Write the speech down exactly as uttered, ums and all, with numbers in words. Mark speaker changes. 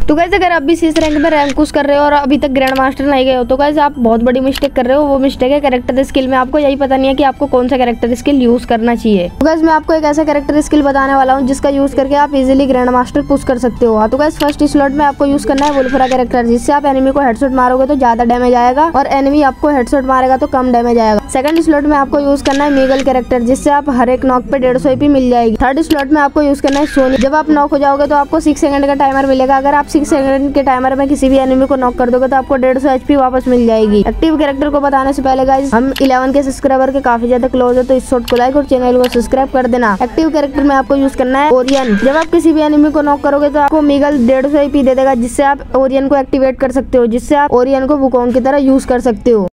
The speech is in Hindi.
Speaker 1: तो गाइस अगर आप भी शीश रैंक में रैंक पुश कर रहे हो और अभी तक ग्रैंड मास्टर नहीं गए हो तो गाइस आप बहुत बड़ी मिस्टेक कर रहे हो। वो मिस्टेक है कैरेक्टर स्किल में आपको यही पता नहीं है कि आपको कौन सा कैरेक्टर स्किल यूज करना चाहिए। तो गाइस मैं आपको एक ऐसा कैरेक्टर स्किल बताने वाला हूँ जिसका यूज करके आप इजीली ग्रैंड मास्टर पुश कर सकते हो। तो गाइस फर्स्ट स्लॉट में आपको यूज करना है वुल्फरा कैरेक्टर, जिससे आप एनिमी को हेडशॉट मारोगे तो ज्यादा डैमेज आएगा और एनिमी आपको हेडशॉट मारेगा तो कम डैमेज आएगा। सेकंड स्लॉट में आपको यूज करना है मीगल कैरेक्टर, जिससे आप हर एक नॉक पे डेढ़ सौ एपी मिल जाएगी। थर्ड स्लॉट में आपको यूज करना है सोनी। जब आप नॉक हो जाओगे तो आपको सिक्स सेकंड का टाइमर मिलेगा। अगर आप सिक्स सेकंड के टाइमर में किसी भी एनिमी को नॉक कर दोगे तो आपको डेढ़ सौ एचपी वापस मिल जाएगी। एक्टिव कैरेक्टर को बताने से पहले गाइस हम इलेवन के सब्सक्राइबर के काफी ज्यादा क्लोज है, तो इस शॉट को लाइक और चैनल को सब्सक्राइब कर देना। एक्टिव कैरेक्टर में आपको यूज करना है ओरियन। जब आप किसी भी एनिमी को नॉक करोगे तो आपको मीगल डेढ़ सौ एपी दे देगा, जिससे आप ओरियन को एक्टिवेट कर सकते हो, जिससे आप ओरियन को वुकोंग की तरह यूज कर सकते हो।